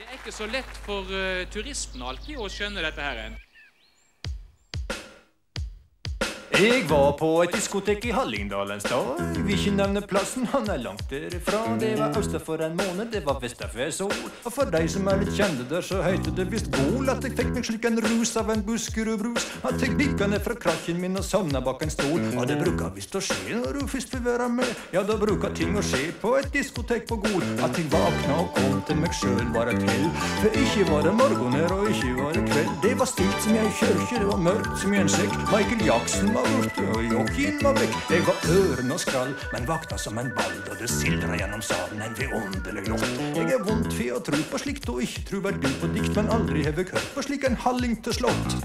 Det er ikke så lett for turistene alltid å skjønne dette her. Jeg var på et diskotek i Hallingdal en stad. Jeg vil ikke nevne plassen, han er langt derifra. Det var øster for en måned, det var vest for sol. Og for deg som er litt kjente der, så heter det visst Gol. At jeg fikk meg slik en rus av en Buskerud-brus. At jeg bikka ned fra krakken min og sovna bak en stol. Og det bruker visst å skje når du først vil være med. Ja, da bruker ting å skje på et diskotek på Gol. At jeg vakna og kom til meg sjøl var et hell. For ikke var det morgener og ikke var det kveld. Det var stilt som i ei kjørkje, det var mørkt som i en sekk. Michael Jackson var borte og Joakim var vekk. Jeg var øren og skrall, men vakna som en ball. Og det sildra gjennom salen en vidunderlig låt. Jeg er vondt for å tro på slikt og ikke tro verdi på dikt. Men aldri har jeg hørt på slik en halling til slått.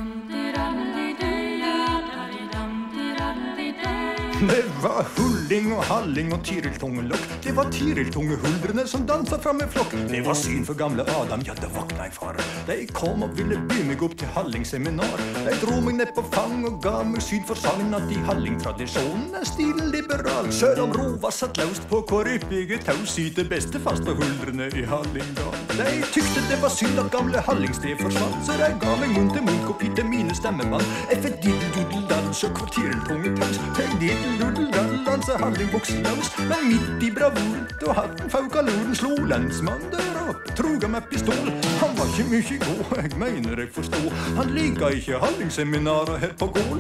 Det var hulling og halling og tiriltungelokk. Det var tiriltungehuldrene som dansa fram i flokk. Det var syn for gamle Adam, ja, det vakna jeg for. De kom og ville by meg opp til hallingseminar. De dro meg ned på fang og ga meg syn for sangen at i hallingtradisjonen er stilen liberal. Selv om rova satt løst på hvor yppige tau, syter beste fast for huldrene i Hallingdal. De tykte det var synd at gamle Hallingsted forsvant, så de ga meg munn til munnkopi til mine stemmeband. Effe diddel-duddel-dans og kvartireltunge-taus. Diddel-duddel-dans, danse hallingbukseløs. Men midt i bravuren, da hatten fauka loden, slo lensmann der opp, truga med pistol. Han var ikke mye god, jeg mener jeg forstod. Han liker ikke hallingseminarer her på Gol.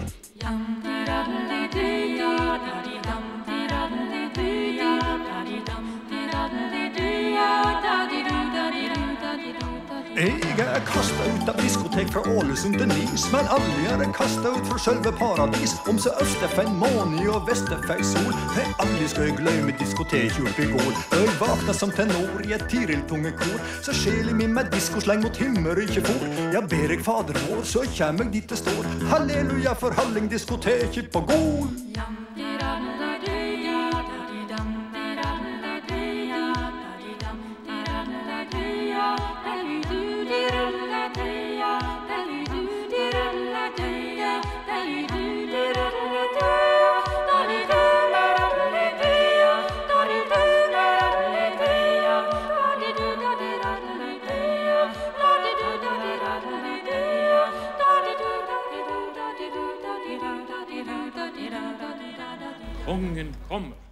Jeg er kastet ut av diskotek fra Ålesund til Nis, men aldri er jeg kastet ut fra selve paradis. Om så øst er fein måne og vest er fein sol, for aldri skal jeg glemme diskotek oppe i Gol. Jeg vakna som tenor i et tiriltungekor, så sjelen min med diskosleng mot himmel ikke for. Ja, ber jeg fader vår, så kjem jeg dit det står. Halleluja for Hallingdiskoteket på Gol. Kongen kommer.